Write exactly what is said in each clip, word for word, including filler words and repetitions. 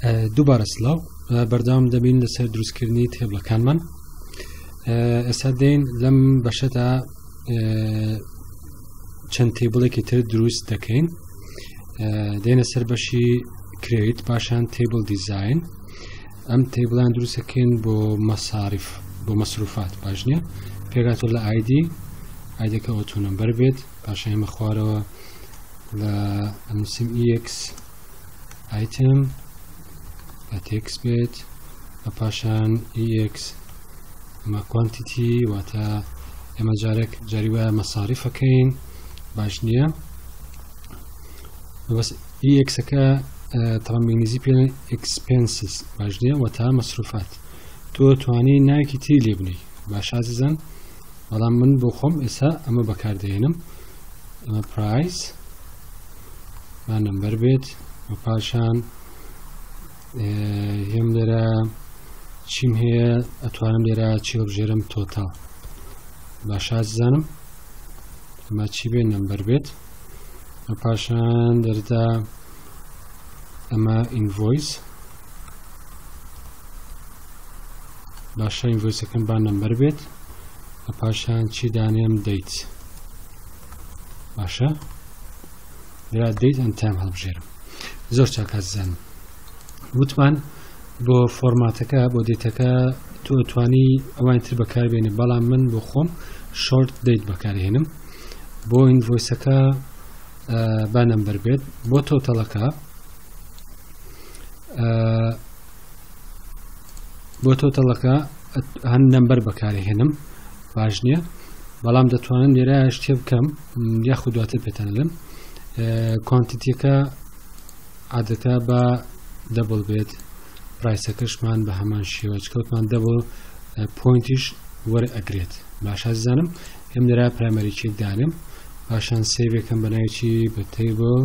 دووبارە سڵاو بەردەوام دەبین لەسەر دروستکردنی تێبڵەکانمان. ئێستا دێین لەم بەشەدا چەند تێبڵێکی تر دروست دەکەین. دێنە سەر بەشی کریت پاشان تێبڵ دیزاین. ئەم تێبڵان دروست دەکەین بۆ مەساریف بۆ مەسروفات باش نییە پێگاتۆ لە ئایدی ئایدەکە ئۆتۆ نەمبەر بێت پاشان ئێمە خوارەوە لە ئەنووسیم ئیکس ئایتم بە تێکس بێت بە پاشان ئیکس ئەمە کوانتیتی واتە ئێمە جارێک جاری وایە مەساریفەکەین باش نییە بەس ئیکسەکە تەڵام ئینگلیزی پێڵێن ئێکسپێنسز باش نییە وەتا مەسروفات تۆ توانی ناوێکی تری لێ بنی باش ئازیزان بەڵام من بۆ خۆم ئێستا ئەمە بەکاردێنم ئەمە پرایس با نەمبەر بێت و پاشان هێم لێرە چیم هەیە ئەتوانم لێرە چی هەڵبژێرم تۆتاڵ باش ئازیزانم ئەمە چی بێت نەمبەر بێت و پاشان دەردا ئەمە ئینڤۆیس باشە ئینڤۆیسەکەم با نەمبەر بێت و پاشان چی دانێم دەیت باشە لێرە دەیت ئەند تایم هەڵبژێرم زۆر چاک ئازیزانم وتمان بۆ فۆرماتەکە بۆ دێتەکە تۆ توانی ئەوان تر بەکاربێنێ بەڵام من بۆ خۆم شۆرت دەیت بەکارهێنم بۆ ئینڤۆیسەکە با نەمبەر بێت بۆ تۆتەڵەکە بۆ تۆتەڵەکە هەن نەمبەر بەکارهێنم باش نییە بەڵام دەتوانم لێرە شتێ بکەم یاخود دواتر پێتەنەڵم کوانتیتیەکە عادەتە بە دەبڵ بێت پرایسەکەشمان بە هەمان شێوە چکەوتمان دەبڵ پۆینتیش وەرە ئەگرێت باش ئازیزانم ئێم لێرە پرایمەریچێک دانم پاشان سێڤێکم بەناوی بە تێبڵ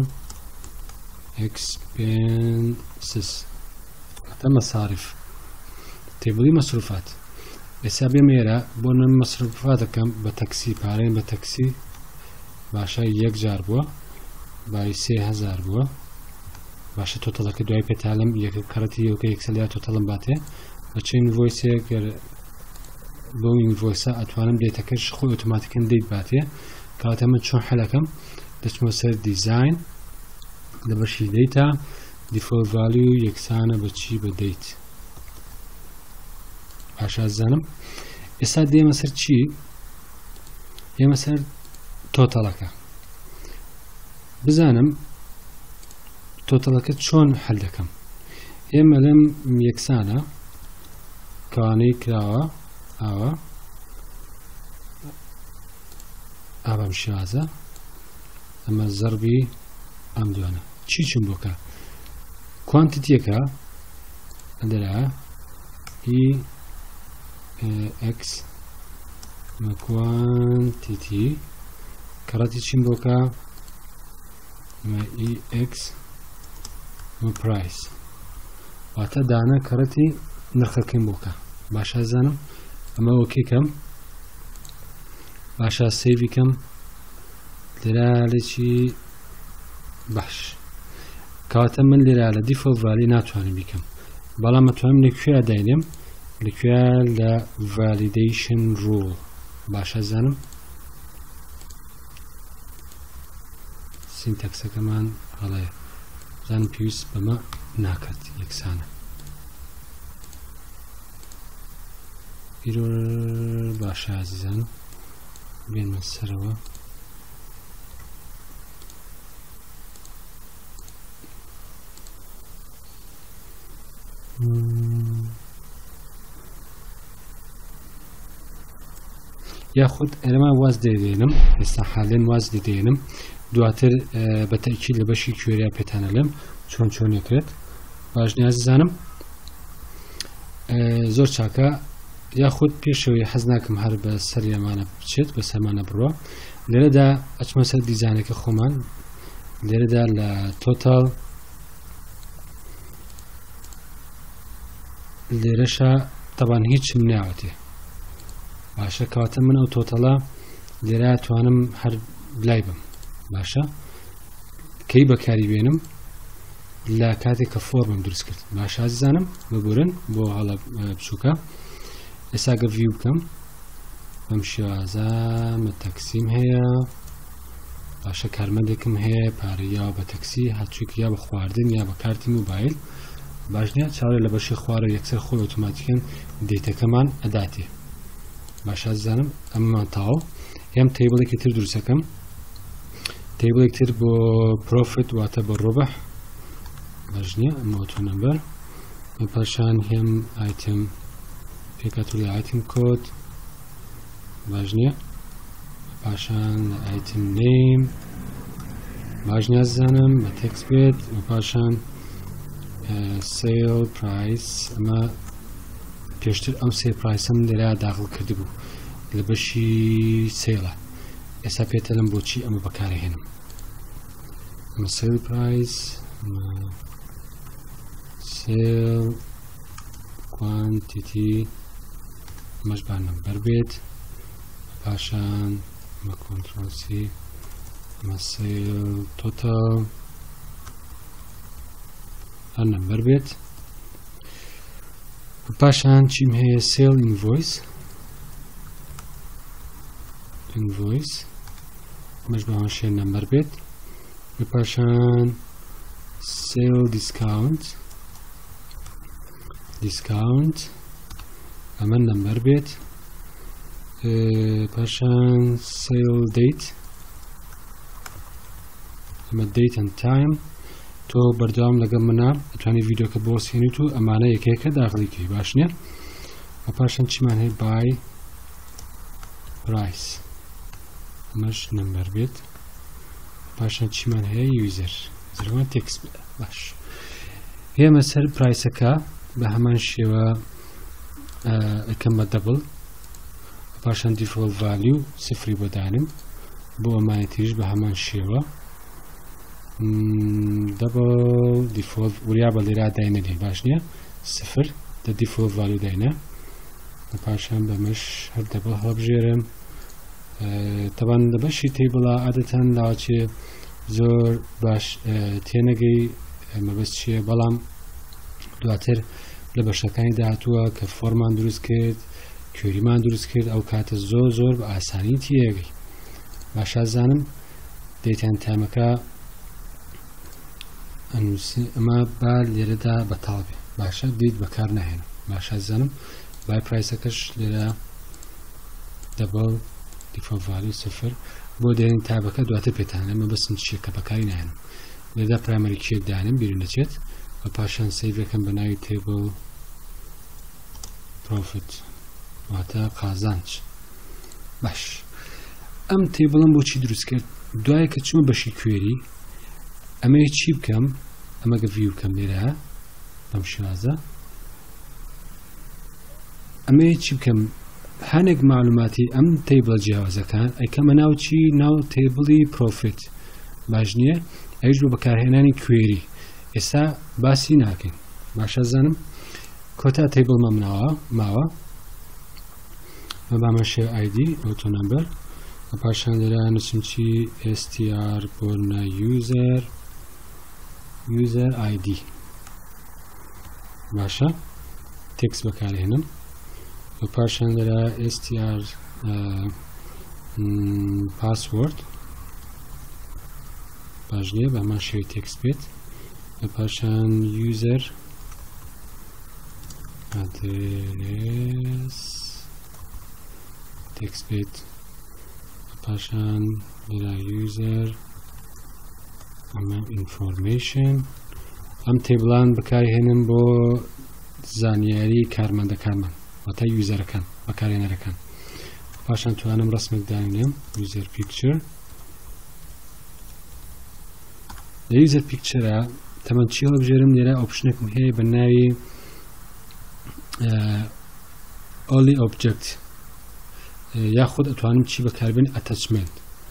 ئێکسپێنسز واتە مەساریف تێبڵی مەسروفات ئێستا بێم ئێرە بۆ نم مەسروفات دەکەم بە تەکسی پارەین بە تەکسی باشە یەک جار بووە بای سێ هەزار بووە باشە تۆتەڵەکە دوای پێتالم یەکە کەڕەتی یەکە یەکسەلیا تۆتەڵم باتێ بە چین ڤۆیسێک بۆ ئینڤۆیسە ئەتوانم دێتەکەش خۆی ئۆتۆماتیکەن دەیت باتێ کەواتە من چۆن حەلەکەم دەچمە سەر دیزاین لە بەشی دەیتا دیفۆلت ڤالیو یەکسانە بەچی بە دەیت باش ئازیزانم ئێستا دێمە سەر چی دێمە سەر تۆتەڵەکە بزانم تۆتەڵەکە چۆن هەل دەکەم ئێمە لەم یەکسانە کەوانەی کراوە ئاوە ئابام شێوازە ئەمە زەربی ئەم دوانە چی چون بۆکە کوانتیتیەکە ئەدەرا ئی ئەکس کوانتیتی کەڕەتی چیم بۆکە ئی ئەکس پرایس واتە دانە کەڕەتی نرخەکەم بۆکە باشە زانم ئەمە وەکێکەم باشە سێڤیکەم لێرە لێکی باش کەواتە من لێرە لە دیفۆلت ڤالی ناتوانم بیکەم بەڵام ئەتوانم لەکوێ داینێم لەکوێ لە ڤالیدەیشن ڕوڵ باشە زانم سینتەکسەکەمان هەڵەیە زانم پێویست بەمە ناکات یەکسانە ئیرۆ باشە ئازیزان بێنمە سەرەوە یاخود ئەرەمان واز دەدێنم ئێستا حالێن واز دەدێنم دواتر بە تەکیید لە بەشی کوێریا پێتانەڵێم چۆن چۆنێکرێت باش نیازیزانم زۆر چاکە یاخود پێشەوەی حەز ناکەم هەر بە سەریەمانە بچێت بە سەمانە بڕوە لێرەدا ئەچمە سەر دیزانەکە خۆمان لێرەدا لە تۆتاڵ لێرەشە تەبان هیچم ناوەتێ باشە کەواتە من ئەو تۆتەڵە لێرە توانم هەر بلای بم باشە کەی بەکاری بێنم لە کاتێک کە فۆرمم دروست کرد باش ئازیزانم ببورن بۆ هەڵە بچووکە ئێستا گە ڤیو بکەم بەم شێوازە مە تەکسیم هەیە باشە کارمەندێکم هەیە پارەی یا بە تەکسی هاتوویەک یا بە خواردن یا بە کارتی موبایل باش نییە چاوەڕێ لە بەشی خوارە یەکسەر خۆی ئۆتۆماتیکەن دیتەکەمان ئەداتێ باش ئازیزانم ئەمەمان تاوە هێم تێبڵێکی تر دروستەکەم تێبڵێک تر بۆ پرۆفیت واتە بە ڕۆبەح باش نییە ئەمە ئۆتۆ نەمبەر پاشان هێم ئایتم پێکاتوو لە ئایتم کۆد باش نییە پاشان ئایتم نیم باش نییە زانم بە تێکس بێت و پاشان سیل پرایس ئەمە پێشتر ئەم سێ پرایسم لێرە داخڵ کرد بوو لە بەشی سێڵە ئێستا پێتەلم بۆچی ئەمە بەکارهێنم ئەمە سیل پرایس سیل کوانتیتی ئەمەش با نەمبەر بێت پاشان ئەمە کۆنترۆل سی ئەمە سیل تۆتەڵ هەر نەمبەر بێت پاشان چیم هەیە سیل ئینڤۆیس ئینڤۆیس ئەمەش باوان شێر نەمبەر بێت پاشان سیل دیسکاونت دیسکاونت ئەمە نەمبەر بێت پاشان سیل دیت ئەمە دیت ئەند تایم تۆ بەردەوام لەگەڵ منە ئەتوانی ڤیدۆکە بۆ سێنیت و ئەمانە یەکەیەکە داخڵیکەی باش نییە و پاشان چیمان هەیە بای پرایس ئەمەش نەمبەر بێت پاشان چیمان هەیە یوزەر زەرمان تێکس باش هێمە سەر پرایسەکە بە هەمان شێوە ئەکەم بە دەبڵ پاشان دیفۆڵت ڤالیو سفری بۆ دانم بۆ ئەمانەتیش بە هەمان شێوە دەبڵ دیفۆڵت وریا بە لێرا داینەدێ باش نییە سفر دە دیفۆڵت ڤالیو داینە پاشان بەمەش هەر دەبڵ هەڵبژێرم تەبان دەبەشی تێبڵە عادەتەن لاوەچێ زۆر باش تێنەگەی مەبەست چییە بەڵام دواتر لە بەشەکانی داهاتووە کە فۆرمان دروست کرد کوێریمان دروست کرد ئەو کاتە زۆر زۆر بە ئاسانی تێگەی باشە زانم دەیتان تامەکە ئەمە با لێرەدا بەتاڵ بێ باشە دیت بەکار ناهێن باشە زانم بای پرایسەکەش لێرە دەبڵ دیفۆڵت ڤالیو سفر بۆ دێنین تابەکە دواتر پێتانە ئەمە بەسم چییە کە بەکاری ناهێنم لێرەدا پرایمەری کێک دانم بیرون دەچێت و پاشان سەیڤەکەم بە ناوی تێبڵ پرۆفیت واتە قازانج باش ئەم تێبڵم بۆچی دروست کرد دوایە کە چوومە بەشی کوێری ئەمە چی بکەم ئەمە گە ڤیو بکەم لێرە بەم شێوازە ئەمە چی بکەم هەنێک معلوماتی ئەم تێبڵە جیاوازەکان ئەیکەمە ناو چی ناو تێبڵی پرۆفیت باش نییە ئەویش بۆ بەکارهێنانی کوێری ئێستا باسی ناکەین باشە زانم کۆتا تێبڵمە مناوە ماوە مە بامە شێ ئایدی ئۆتۆ نەمبەر و پاشان لێرە نووسم چی str بۆرنە یوزەر یوزەر ئایدی باشە تێکس بەکارهێنم و پاشان لێرە str پاسوەرد باش نییە بە هەمان شێوەی تێکس بێت و پاشان یوزەر ئادرێس تێکس بێت پاشان لێرە یوزەر ئەمە ئینفۆرمێشن ئەم تێبڵان بەکارهێنم بۆ زانیاری کارمەندەکانمان واتە یوزەرەکان بەکارهێنەرەکان پاشان توانم ڕسمێک دانێم یوزەر پیکچر لە یوزەر پیکچرە تەمەەن چی هەڵبژێرم لێرە ئۆپشنێکم هەیە بە ناوی ئۆلی ئۆبجەکت یاخود ئەتوانم چی بەکاربێن ئەتەچمنت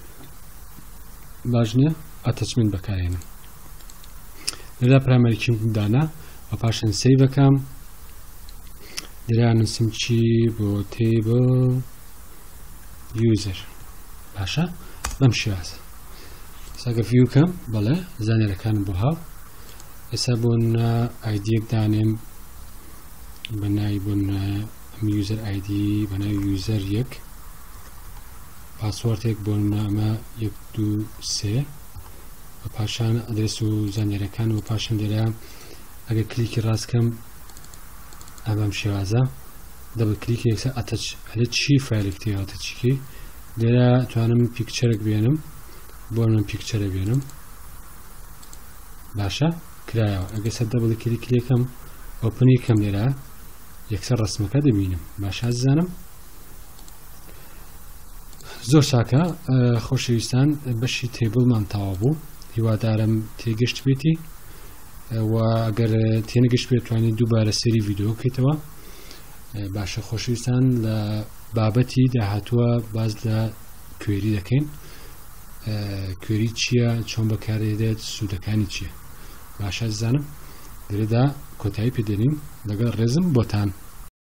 باش نییە ئەتەچمنت بەکارهێنم لێرا پرایمەریکیم دانا و پاشان سەیڤەکەم لێرا نووسم چی بۆ تێبڵ یوزەر باشە بەم شێوازە ساگە ڤیوکەم بەڵێ زانیاریەکانم بۆ هاو ئێستا بۆن ئایدیەک دانێم بە ناوی بۆن ئەم یوزەر ئایدی بە ناوی یوزەر یەک پاسوەردێک بۆن ئەمە یەک دوو سێ و پاشان ئەدرێس و زانیاریەکان و پاشان لێرە ئەگەر کلیکی ڕاستکەم ئەمەم شێوازە دەبڵ کلیکی یەکسەر ئەتەچ هەلێ چی فایلێک تێواتە چیکی لێرە توانم پیکچەرێک بێنم بۆ من پیکچەرە بێنم باشە کرایەوە ئەگەر سەر دەبڵ کلیکی لێکەم ئۆپنی کەم لێرە یەکسەر ڕسمەکە دەبینم باشە زانم زۆر چاکە خۆشەویستان بەشی تێبڵمان تەواو بوو هیوادارم تێگەشت بێتی و ئەگەر تێنەگەشت بێت توانێت دووبارە سەری ڤیدیۆ بکەیتەوە باشە خۆشەویستان لە بابەتی داهاتووە باز لە کوێری دەکەین کوێری چییە چۆن بەکارێدێت سوودەکانی چییە باشە زانم لێرەدا کۆتایی پێدەنین لەگەڵ ڕێزم بۆتان